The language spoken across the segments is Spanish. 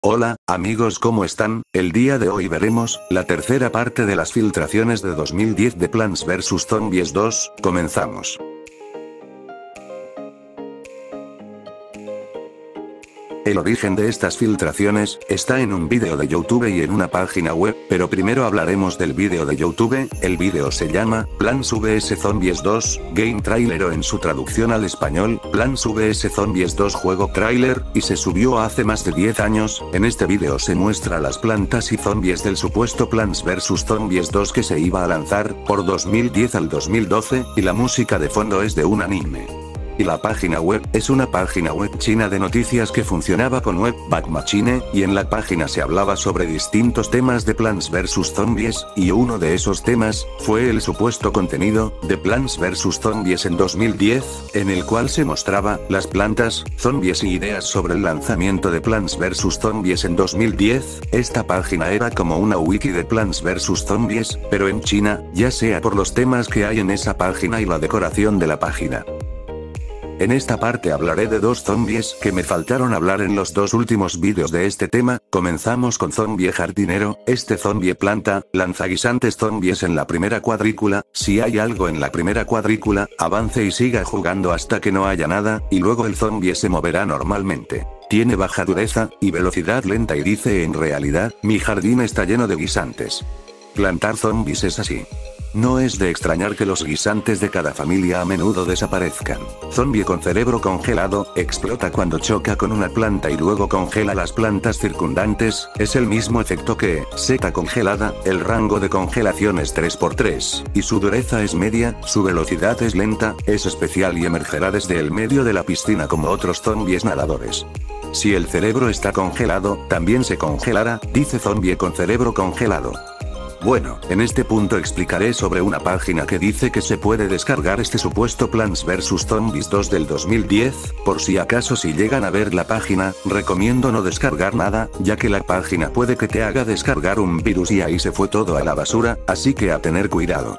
Hola, amigos, ¿cómo están? El día de hoy veremos la tercera parte de las filtraciones de 2010 de Plants vs Zombies 2, comenzamos. El origen de estas filtraciones está en un vídeo de YouTube y en una página web, pero primero hablaremos del vídeo de YouTube. El vídeo se llama Plants vs Zombies 2, Game Trailer o en su traducción al español, Plants vs Zombies 2 Juego Trailer, y se subió hace más de 10 años. En este vídeo se muestra las plantas y zombies del supuesto Plants vs Zombies 2 que se iba a lanzar, por 2010 al 2012, y la música de fondo es de un anime. Y la página web es una página web china de noticias que funcionaba con Webback Machine, y en la página se hablaba sobre distintos temas de Plants vs Zombies, y uno de esos temas fue el supuesto contenido de Plants vs Zombies en 2010, en el cual se mostraba las plantas, zombies y ideas sobre el lanzamiento de Plants vs Zombies en 2010. Esta página era como una wiki de Plants vs Zombies, pero en China, ya sea por los temas que hay en esa página y la decoración de la página. En esta parte hablaré de dos zombies que me faltaron hablar en los dos últimos vídeos de este tema. Comenzamos con zombie jardinero. Este zombie planta, lanza guisantes zombies en la primera cuadrícula. Si hay algo en la primera cuadrícula, avance y siga jugando hasta que no haya nada, y luego el zombie se moverá normalmente. Tiene baja dureza, y velocidad lenta y dice en realidad, mi jardín está lleno de guisantes. Plantar zombies es así. No es de extrañar que los guisantes de cada familia a menudo desaparezcan. Zombie con cerebro congelado, explota cuando choca con una planta y luego congela las plantas circundantes, es el mismo efecto que seta congelada. El rango de congelación es 3×3, y su dureza es media, su velocidad es lenta, es especial y emergerá desde el medio de la piscina como otros zombies nadadores. Si el cerebro está congelado, también se congelará, dice zombie con cerebro congelado. Bueno, en este punto explicaré sobre una página que dice que se puede descargar este supuesto Plants vs Zombies 2 del 2010, por si acaso si llegan a ver la página, recomiendo no descargar nada, ya que la página puede que te haga descargar un virus y ahí se fue todo a la basura, así que a tener cuidado.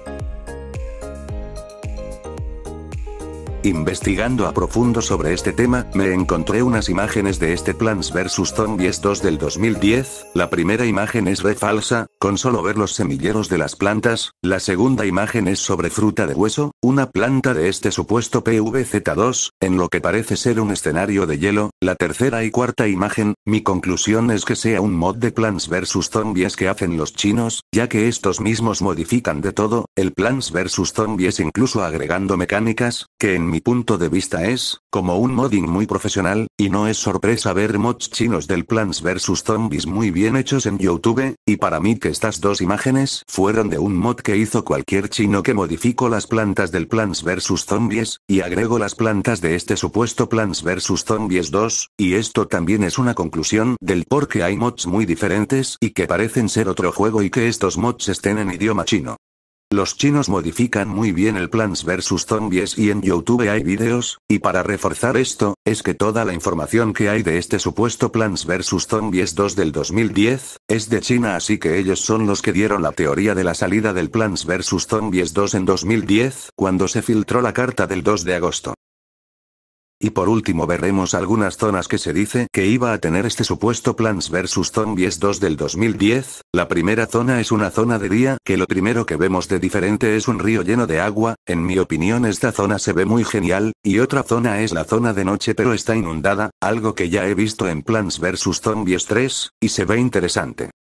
Investigando a profundo sobre este tema, me encontré unas imágenes de este Plants vs Zombies 2 del 2010, la primera imagen es re falsa, con solo ver los semilleros de las plantas, la segunda imagen es sobre fruta de hueso, una planta de este supuesto PVZ2, en lo que parece ser un escenario de hielo, la tercera y cuarta imagen, mi conclusión es que sea un mod de Plants vs Zombies que hacen los chinos, ya que estos mismos modifican de todo, el Plants vs Zombies incluso agregando mecánicas, que en mi punto de vista es, como un modding muy profesional, y no es sorpresa ver mods chinos del Plants vs Zombies muy bien hechos en YouTube, y para mí que estas dos imágenes fueron de un mod que hizo cualquier chino que modificó las plantas del Plants vs Zombies, y agregó las plantas de este supuesto Plants vs Zombies 2, y esto también es una conclusión del por qué hay mods muy diferentes y que parecen ser otro juego y que estos mods estén en idioma chino. Los chinos modifican muy bien el Plants vs Zombies y en YouTube hay vídeos, y para reforzar esto, es que toda la información que hay de este supuesto Plants vs Zombies 2 del 2010, es de China, así que ellos son los que dieron la teoría de la salida del Plants vs Zombies 2 en 2010, cuando se filtró la carta del 2 de agosto. Y por último veremos algunas zonas que se dice que iba a tener este supuesto Plants vs Zombies 2 del 2010, la primera zona es una zona de día, que lo primero que vemos de diferente es un río lleno de agua, en mi opinión esta zona se ve muy genial, y otra zona es la zona de noche pero está inundada, algo que ya he visto en Plants vs Zombies 3, y se ve interesante.